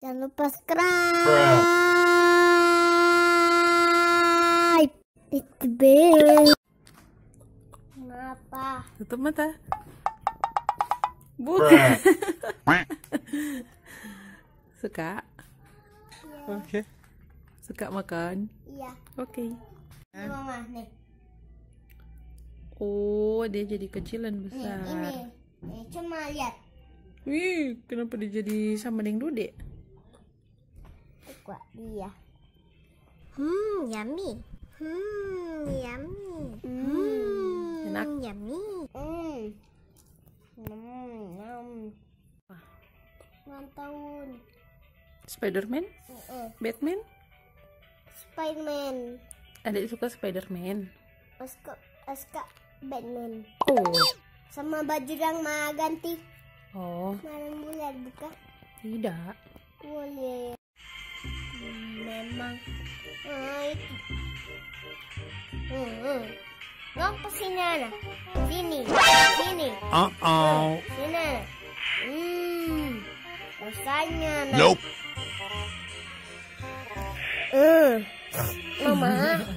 Jangan lupa subscribe. Hit the bell. Kenapa? Tutup mata. Bukan. Suka? Iya. Oke. Suka makan? Iya. Oke. Ini Mama nih. Oh, dia jadi kecilan besar. Nih, ini. Cuma lihat. Wih, kenapa dia jadi sama dengan Dude? Kok dia? Yummy. Yummy. Enak. Yummy. Ulang tahun. Spiderman? Batman? Spiderman. Adik suka Spiderman. Aska Batman. Oh. Sama baju yang mau ganti. Oh. Malam bulan buka? Tidak. Boleh. Memang. Itu. Ngapa sini anak? Sini. Sini. Sini anak. Rasanya anak. Nope. Mama.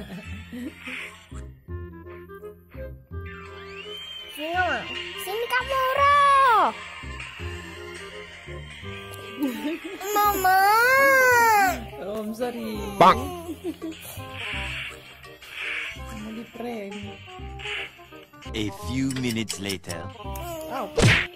Sini Mama. Sini kamu Ro. Mama. Oh, I'm sorry. Bang. Kamu di prank. A few minutes later. Oh.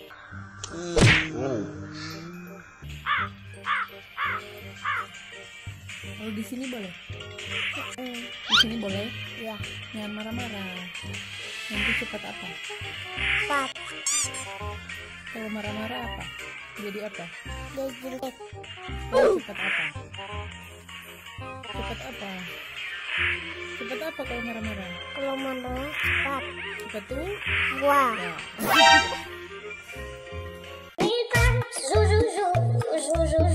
Kalau di sini boleh? Di sini boleh? Ya. Jangan marah-marah. Nanti cepat apa? Pat. Kalau marah-marah apa? Jadi apa? Dia jelek. Oh, cepat apa? Cepat apa? Cepat apa kalau marah-marah? Kalau mau cepat. Cepat tuh? Wah. Ya.